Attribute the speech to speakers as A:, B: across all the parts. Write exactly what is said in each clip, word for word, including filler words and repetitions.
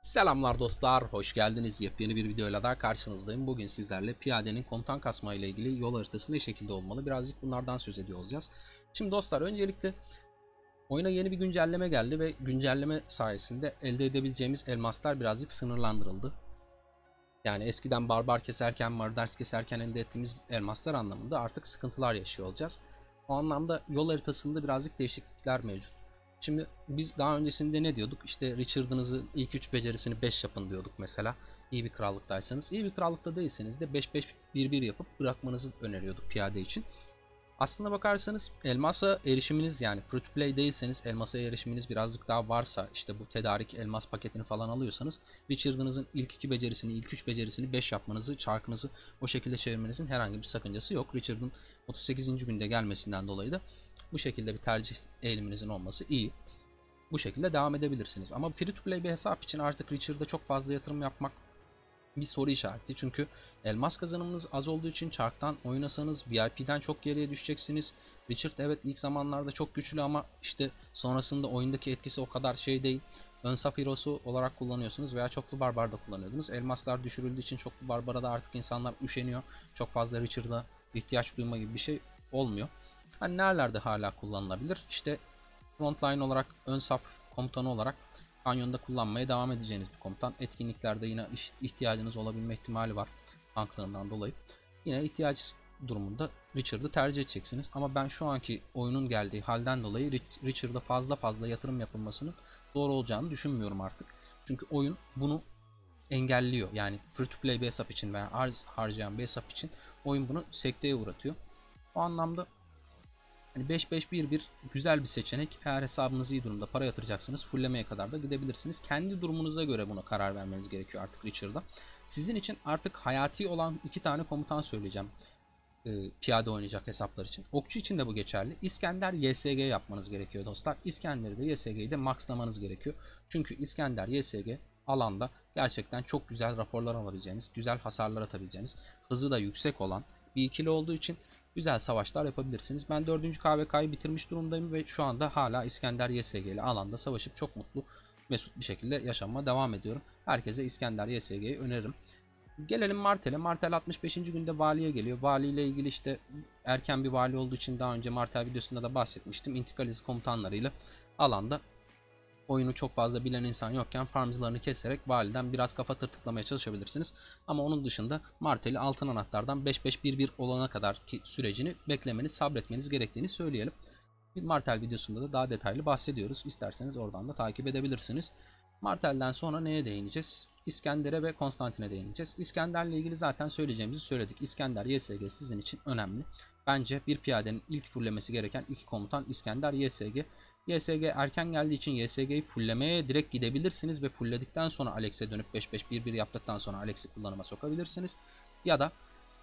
A: Selamlar dostlar, hoş geldiniz. Yepyeni bir videoyla daha karşınızdayım. Bugün sizlerle piyadenin komutan kasma ile ilgili yol haritası ne şekilde olmalı birazcık bunlardan söz ediyor olacağız. Şimdi dostlar öncelikle oyuna yeni bir güncelleme geldi ve güncelleme sayesinde elde edebileceğimiz elmaslar birazcık sınırlandırıldı. Yani eskiden barbar keserken, marders keserken elde ettiğimiz elmaslar anlamında artık sıkıntılar yaşıyor olacağız. O anlamda yol haritasında birazcık değişiklikler mevcut. Şimdi biz daha öncesinde ne diyorduk? İşte Richard'ınızı ilk üç becerisini beş yapın diyorduk mesela. İyi bir krallıktaysanız. İyi bir krallıkta değilseniz de beş beş bir bir yapıp bırakmanızı öneriyorduk piyade için. Aslında bakarsanız elmasa erişiminiz, yani free to play değilseniz, elmasa erişiminiz birazcık daha varsa, işte bu tedarik elmas paketini falan alıyorsanız Richard'ınızın ilk iki becerisini, ilk üç becerisini beş yapmanızı, çarkınızı o şekilde çevirmenizin herhangi bir sakıncası yok. Richard'ın otuz sekizinci günde gelmesinden dolayı da bu şekilde bir tercih eğiliminizin olması iyi. Bu şekilde devam edebilirsiniz. Ama free to play bir hesap için artık Richard'da çok fazla yatırım yapmak bir soru işareti. Çünkü elmas kazanımınız az olduğu için çarktan oynasanız V I P'den çok geriye düşeceksiniz. Richard evet ilk zamanlarda çok güçlü ama işte sonrasında oyundaki etkisi o kadar şey değil. Ön saf hero'su olarak kullanıyorsunuz veya çoklu barbar da kullanıyordunuz. Elmaslar düşürüldüğü için çoklu barbara da artık insanlar üşeniyor. Çok fazla Richard'a ihtiyaç duyma gibi bir şey olmuyor. Hani nerelerde hala kullanılabilir? İşte frontline olarak, ön saf komutanı olarak kanyonda kullanmaya devam edeceğiniz bir komutan. Etkinliklerde yine ihtiyacınız olabilme ihtimali var tanklığından dolayı. Yine ihtiyaç durumunda Richard'ı tercih edeceksiniz. Ama ben şu anki oyunun geldiği halden dolayı Richard'a fazla fazla yatırım yapılmasının doğru olacağını düşünmüyorum artık. Çünkü oyun bunu engelliyor. Yani free to play bir hesap için veya arz harcayan bir hesap için oyun bunu sekteye uğratıyor. O anlamda hani beş beş bir bir güzel bir seçenek. Eğer hesabınız iyi durumda para yatıracaksınız, fulllemeye kadar da gidebilirsiniz. Kendi durumunuza göre buna karar vermeniz gerekiyor artık Richard'da. Sizin için artık hayati olan iki tane komutan söyleyeceğim. E, piyade oynayacak hesaplar için. Okçu için de bu geçerli. İskender Y S G yapmanız gerekiyor dostlar. İskender'i de Y S G'yi de maxlamanız gerekiyor. Çünkü İskender Y S G alanda gerçekten çok güzel raporlar alabileceğiniz, güzel hasarlar atabileceğiniz, hızı da yüksek olan bir ikili olduğu için güzel savaşlar yapabilirsiniz. Ben dördüncü K V K'yı bitirmiş durumdayım ve şu anda hala İskender Y S G ile alanda savaşıp çok mutlu, mesut bir şekilde yaşamama devam ediyorum. Herkese İskender Y S G'yi öneririm. Gelelim Martel'e. Martel altmış beşinci günde valiye geliyor. Vali ile ilgili işte erken bir vali olduğu için daha önce Martel videosunda da bahsetmiştim. İntikal izi komutanlarıyla alanda oyunu çok fazla bilen insan yokken farmcılarını keserek validen biraz kafa tırtıklamaya çalışabilirsiniz. Ama onun dışında Martel'i altın anahtardan beş beş bir bir olana kadar ki sürecini beklemeniz, sabretmeniz gerektiğini söyleyelim. Bir Martel videosunda da daha detaylı bahsediyoruz. İsterseniz oradan da takip edebilirsiniz. Martel'den sonra neye değineceğiz? İskender'e ve Konstantin'e değineceğiz. İskender'le ilgili zaten söyleyeceğimizi söyledik. İskender Y S G sizin için önemli. Bence bir piyadenin ilk fullemesi gereken iki komutan İskender Y S G. Y S G erken geldiği için Y S G'yi fullemeye direkt gidebilirsiniz ve fullledikten sonra Alex'e dönüp beş beş bir bir yaptıktan sonra Alex'i kullanıma sokabilirsiniz. Ya da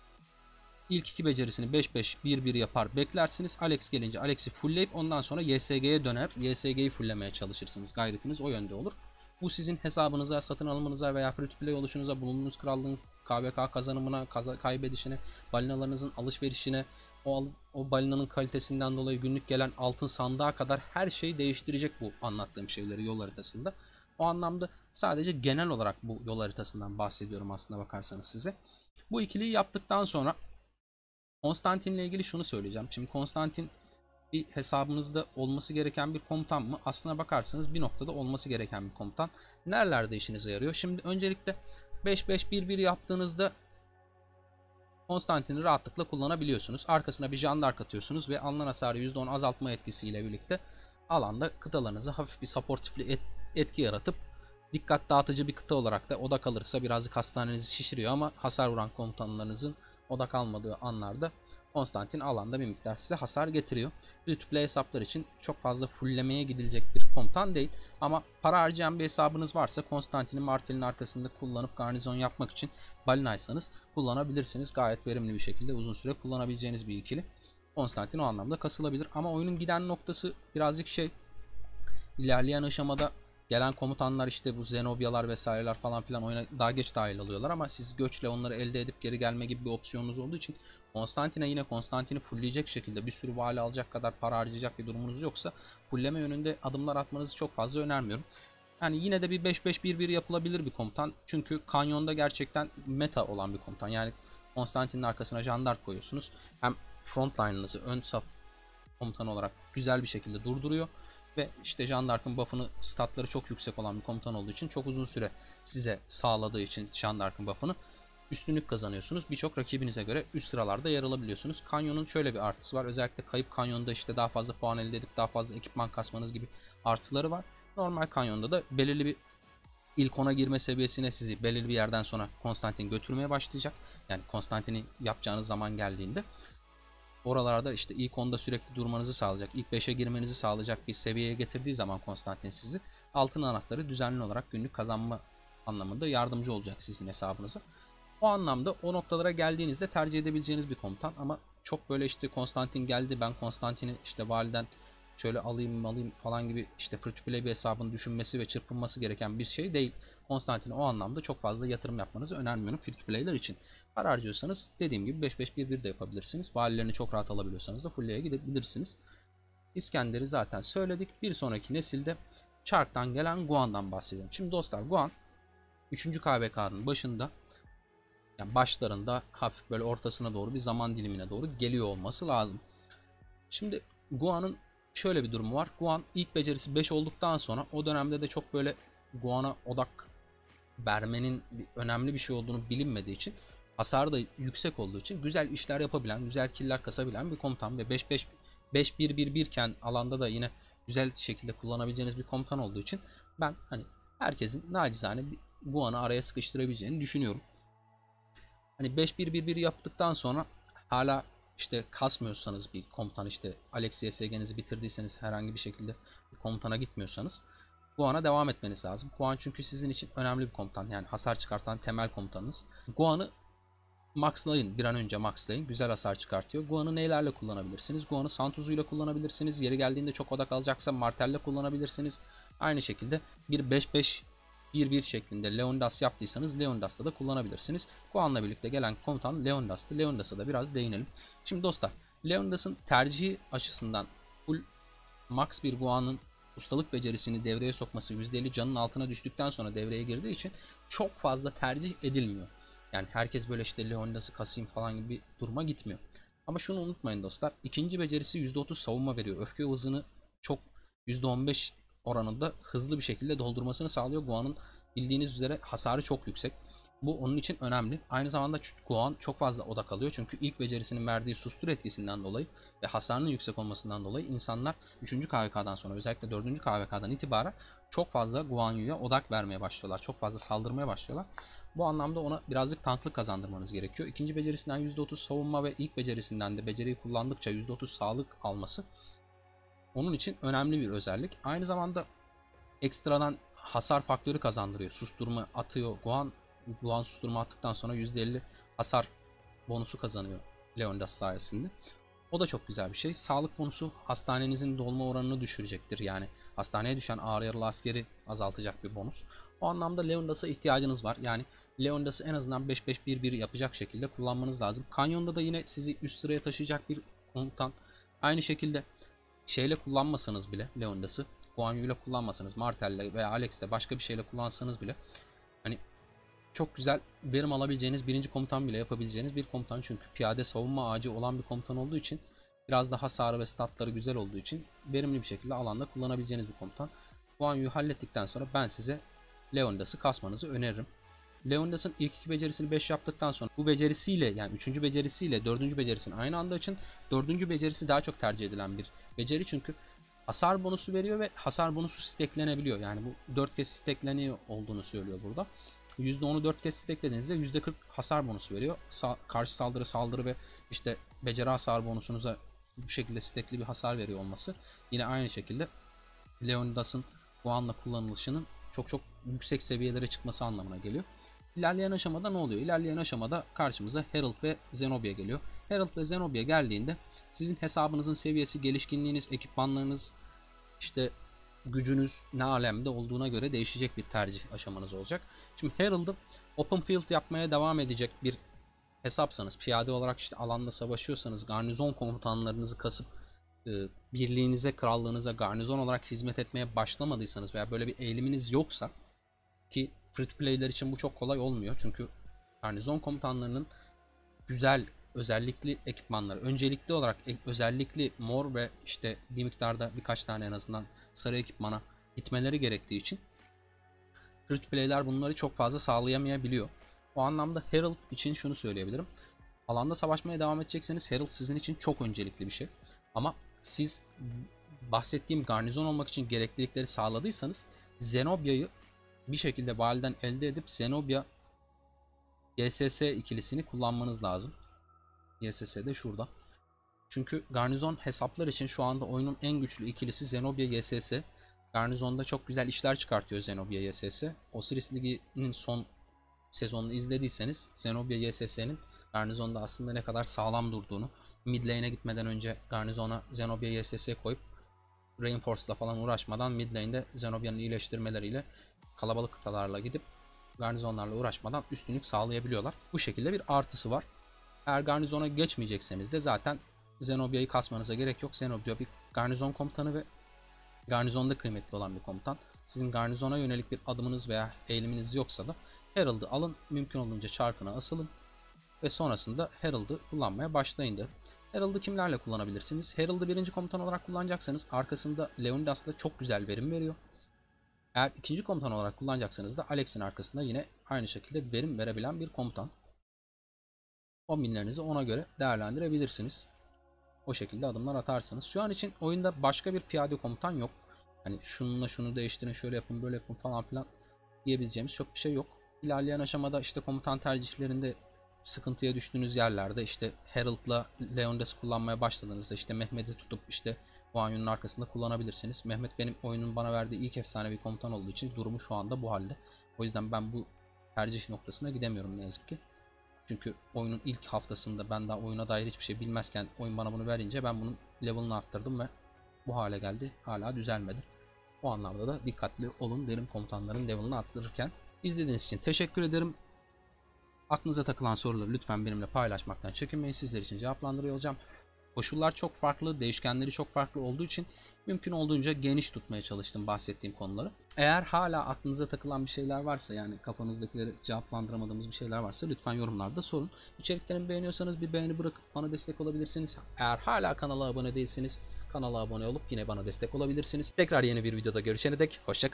A: İlk iki becerisini beş beş bir bir yapar beklersiniz. Alex gelince Alex'i fullleyip ondan sonra Y S G'ye döner. Y S G'yi fulllemeye çalışırsınız. Gayretiniz o yönde olur. Bu sizin hesabınıza, satın alımınıza veya free to play oluşunuza, bulunduğunuz krallığın K V K kazanımına, kaybedişine, balinalarınızın alışverişine, o, o balinanın kalitesinden dolayı günlük gelen altın sandığa kadar her şeyi değiştirecek bu anlattığım şeyleri yol haritasında. O anlamda sadece genel olarak bu yol haritasından bahsediyorum aslına bakarsanız size. Bu ikiliyi yaptıktan sonra Konstantin ile ilgili şunu söyleyeceğim. Şimdi Konstantin bir hesabınızda olması gereken bir komutan mı? Aslına bakarsanız bir noktada olması gereken bir komutan. Nerelerde işinize yarıyor? Şimdi öncelikle beş beş bir bir yaptığınızda Konstantin'i rahatlıkla kullanabiliyorsunuz. Arkasına bir jandark atıyorsunuz ve alınan hasarı yüzde on azaltma etkisiyle birlikte alanda kıtalarınıza hafif bir supportifli etki yaratıp dikkat dağıtıcı bir kıta olarak da odak alırsa birazcık hastanenizi şişiriyor ama hasar vuran komutanlarınızın odak almadığı anlarda Konstantin alanda bir miktar size hasar getiriyor. Free to play hesaplar için çok fazla fulllemeye gidilecek bir komutan değil. Ama para harcayan bir hesabınız varsa Konstantin'i Martel'in arkasında kullanıp garnizon yapmak için balinaysanız kullanabilirsiniz. Gayet verimli bir şekilde uzun süre kullanabileceğiniz bir ikili. Konstantin o anlamda kasılabilir. Ama oyunun giden noktası birazcık şey, ilerleyen aşamada gelen komutanlar işte bu Zenobyalar vesaireler falan filan oyuna daha geç dahil alıyorlar ama siz göçle onları elde edip geri gelme gibi bir opsiyonunuz olduğu için Konstantin'e yine Konstantin'i fullleyecek şekilde bir sürü vali alacak kadar para harcayacak bir durumunuz yoksa fullleme yönünde adımlar atmanızı çok fazla önermiyorum. Yani yine de bir beş beş bir bir yapılabilir bir komutan. Çünkü kanyonda gerçekten meta olan bir komutan. Yani Konstantin'in arkasına Jandark koyuyorsunuz. Hem frontline'ınızı ön saf komutan olarak güzel bir şekilde durduruyor. Ve işte Jandark'ın buff'ını, statları çok yüksek olan bir komutan olduğu için çok uzun süre size sağladığı için Jandark'ın buff'ını üstünlük kazanıyorsunuz. Birçok rakibinize göre üst sıralarda yer alabiliyorsunuz. Kanyonun şöyle bir artısı var. Özellikle kayıp kanyonda işte daha fazla puan elde edip daha fazla ekipman kasmanız gibi artıları var. Normal kanyonda da belirli bir ilk ona girme seviyesine sizi belirli bir yerden sonra Konstantin götürmeye başlayacak. Yani Konstantin'i yapacağınız zaman geldiğinde oralarda işte ilk onda sürekli durmanızı sağlayacak, ilk beşe girmenizi sağlayacak bir seviyeye getirdiği zaman Konstantin sizi altın anahtarı düzenli olarak günlük kazanma anlamında yardımcı olacak sizin hesabınıza. O anlamda o noktalara geldiğinizde tercih edebileceğiniz bir komutan ama çok böyle işte Konstantin geldi ben Konstantin'i işte validen şöyle alayım alayım falan gibi işte free to play bir hesabını düşünmesi ve çırpınması gereken bir şey değil. Konstantin'e o anlamda çok fazla yatırım yapmanızı önermiyorum free to play'ler için. Para harcıyorsanız dediğim gibi beş beş bir bir de yapabilirsiniz. Valilerini çok rahat alabiliyorsanız da full'e gidebilirsiniz. İskender'i zaten söyledik. Bir sonraki nesilde Çark'tan gelen Guan'dan bahsedelim. Şimdi dostlar Guan üçüncü K V K'nın başında, yani başlarında hafif böyle ortasına doğru bir zaman dilimine doğru geliyor olması lazım. Şimdi Guan'ın şöyle bir durumu var. Guan ilk becerisi beş olduktan sonra o dönemde de çok böyle Guan'a odak vermenin önemli bir şey olduğunu bilinmediği için, hasarı da yüksek olduğu için güzel işler yapabilen, güzel killer kasabilen bir komutan ve beş beş beş bir bir bir iken alanda da yine güzel şekilde kullanabileceğiniz bir komutan olduğu için ben hani herkesin nacizane Guan'ı araya sıkıştırabileceğini düşünüyorum. Hani beş bir bir bir yaptıktan sonra hala işte kasmıyorsanız bir komutan, işte Alexia S G'nizi bitirdiyseniz herhangi bir şekilde bir komutana gitmiyorsanız Guan'a devam etmeniz lazım. Guan çünkü sizin için önemli bir komutan. Yani hasar çıkartan temel komutanınız. Guan'ı maxlayın. Bir an önce maxlayın. Güzel hasar çıkartıyor. Guan'ı neylerle kullanabilirsiniz? Guan'ı Santuzu ile kullanabilirsiniz. Yeri geldiğinde çok odak alacaksa Martel'le kullanabilirsiniz. Aynı şekilde bir beş beş bir bir şeklinde Leonidas yaptıysanız Leonidas'ta da kullanabilirsiniz. Guan'la birlikte gelen komutan Leonidas'tı. Leonidas'a da biraz değinelim. Şimdi dostlar, Leonidas'ın tercihi açısından full max bir Guan'ın ustalık becerisini devreye sokması yüzde elli canın altına düştükten sonra devreye girdiği için çok fazla tercih edilmiyor. Yani herkes böyle işte Leonidas'ı kasayım falan gibi bir duruma gitmiyor. Ama şunu unutmayın dostlar. İkinci becerisi yüzde otuz savunma veriyor. Öfke hızını çok yüzde on beş oranında hızlı bir şekilde doldurmasını sağlıyor. Guan'ın bildiğiniz üzere hasarı çok yüksek. Bu onun için önemli. Aynı zamanda Guan çok fazla odak alıyor. Çünkü ilk becerisinin verdiği sustur etkisinden dolayı ve hasarının yüksek olmasından dolayı insanlar üçüncü K V K'dan sonra, özellikle dördüncü K V K'dan itibaren çok fazla Guan Yu'ya odak vermeye başlıyorlar. Çok fazla saldırmaya başlıyorlar. Bu anlamda ona birazcık tanklık kazandırmanız gerekiyor. İkinci becerisinden yüzde otuz savunma ve ilk becerisinden de beceriyi kullandıkça yüzde otuz sağlık alması onun için önemli bir özellik. Aynı zamanda ekstradan hasar faktörü kazandırıyor. Susturma atıyor. Guan, Guan susturma attıktan sonra yüzde elli hasar bonusu kazanıyor Leonidas sayesinde. O da çok güzel bir şey. Sağlık bonusu hastanenizin dolma oranını düşürecektir. Yani hastaneye düşen ağır yaralı askeri azaltacak bir bonus. O anlamda Leonidas'a ihtiyacınız var. Yani Leonidas'ı en azından beş beş bir bir yapacak şekilde kullanmanız lazım. Kanyonda da yine sizi üst sıraya taşıyacak bir komutan. Aynı şekilde şeyle kullanmasanız bile Leonidas'ı, Guan Yu ile kullanmasanız, Martel'le veya Alex'le başka bir şeyle kullansanız bile hani çok güzel verim alabileceğiniz, birinci komutan bile yapabileceğiniz bir komutan. Çünkü piyade savunma ağacı olan bir komutan olduğu için, biraz da hasarı ve statları güzel olduğu için verimli bir şekilde alanda kullanabileceğiniz bir komutan. Guan Yu'yu hallettikten sonra ben size Leonidas'ı kasmanızı öneririm. Leonidas'ın ilk iki becerisini beş yaptıktan sonra bu becerisiyle, yani üçüncü becerisiyle dördüncü becerisini aynı anda açın. dördüncü becerisi daha çok tercih edilen bir beceri çünkü hasar bonusu veriyor ve hasar bonusu steklenebiliyor. Yani bu dört kez stekleniyor olduğunu söylüyor burada. yüzde onu dört kez steklediğinizde yüzde kırk hasar bonusu veriyor. Sa karşı saldırı, saldırı ve işte beceri hasar bonusunuza bu şekilde stekli bir hasar veriyor olması yine aynı şekilde Leonidas'ın bu anla kullanılışının çok çok yüksek seviyelere çıkması anlamına geliyor. İlerleyen aşamada ne oluyor? İlerleyen aşamada karşımıza Herald ve Zenobia geliyor. Herald ve Zenobia geldiğinde sizin hesabınızın seviyesi, gelişkinliğiniz, ekipmanlarınız, işte gücünüz ne alemde olduğuna göre değişecek bir tercih aşamanız olacak. Şimdi Herald'ı open field yapmaya devam edecek bir hesapsanız, piyade olarak işte alanda savaşıyorsanız, garnizon komutanlarınızı kasıp e, birliğinize, krallığınıza garnizon olarak hizmet etmeye başlamadıysanız veya böyle bir eğiliminiz yoksa, ki free to play'ler için bu çok kolay olmuyor. Çünkü garnizon komutanlarının güzel özellikli ekipmanları, öncelikli olarak özellikli mor ve işte bir miktarda birkaç tane en azından sarı ekipmana gitmeleri gerektiği için free to play'ler bunları çok fazla sağlayamayabiliyor. O anlamda Herald için şunu söyleyebilirim. Alanda savaşmaya devam edecekseniz Herald sizin için çok öncelikli bir şey. Ama siz bahsettiğim garnizon olmak için gereklilikleri sağladıysanız Zenobia'yı bir şekilde validen elde edip Zenobia Y S S ikilisini kullanmanız lazım. Y S S de şurada. Çünkü garnizon hesaplar için şu anda oyunun en güçlü ikilisi Zenobia Y S S. Garnizonda çok güzel işler çıkartıyor Zenobia Y S S. Osiris Ligi'nin son sezonunu izlediyseniz Zenobia Y S S'nin garnizonda aslında ne kadar sağlam durduğunu, mid lane'e gitmeden önce garnizona Zenobia Y S S koyup Reinforce'la falan uğraşmadan mid lane'de Zenobia'nın iyileştirmeleriyle kalabalık kıtalarla gidip garnizonlarla uğraşmadan üstünlük sağlayabiliyorlar. Bu şekilde bir artısı var. Eğer garnizona geçmeyecekseniz de zaten Zenobia'yı kasmanıza gerek yok. Zenobia bir garnizon komutanı ve garnizonda kıymetli olan bir komutan. Sizin garnizona yönelik bir adımınız veya eğiliminiz yoksa da Herald'ı alın, mümkün olduğunca çarkına asılın ve sonrasında Herald'ı kullanmaya başlayın derim. Herald'ı kimlerle kullanabilirsiniz? Herald'ı birinci komutan olarak kullanacaksanız arkasında Leonidas'la çok güzel verim veriyor. Eğer ikinci komutan olarak kullanacaksanız da Alex'in arkasında yine aynı şekilde verim verebilen bir komutan. Kombinlerinizi ona göre değerlendirebilirsiniz. O şekilde adımlar atarsınız. Şu an için oyunda başka bir piyade komutan yok. Hani şununla şunu değiştirin, şöyle yapın, böyle yapın falan filan diyebileceğimiz çok bir şey yok. İlerleyen aşamada işte komutan tercihlerinde sıkıntıya düştüğünüz yerlerde işte Herald'la Leonidas'ı kullanmaya başladığınızda işte Mehmet'i tutup işte Huan Yun'un arkasında kullanabilirsiniz. Mehmet benim oyunun bana verdiği ilk efsanevi komutan olduğu için durumu şu anda bu halde. O yüzden ben bu tercih noktasına gidemiyorum ne yazık ki. Çünkü oyunun ilk haftasında ben daha oyuna dair hiçbir şey bilmezken oyun bana bunu verince ben bunun level'ını arttırdım ve bu hale geldi. Hala düzelmedi. O anlamda da dikkatli olun derim komutanların level'ını arttırırken. İzlediğiniz için teşekkür ederim. Aklınıza takılan soruları lütfen benimle paylaşmaktan çekinmeyin. Sizler için cevaplandırıyor olacağım. Koşullar çok farklı, değişkenleri çok farklı olduğu için mümkün olduğunca geniş tutmaya çalıştım bahsettiğim konuları. Eğer hala aklınıza takılan bir şeyler varsa, yani kafanızdakileri cevaplandıramadığımız bir şeyler varsa lütfen yorumlarda sorun. İçeriklerimi beğeniyorsanız bir beğeni bırakıp bana destek olabilirsiniz. Eğer hala kanala abone değilseniz kanala abone olup yine bana destek olabilirsiniz. Tekrar yeni bir videoda görüşene dek hoşça kalın.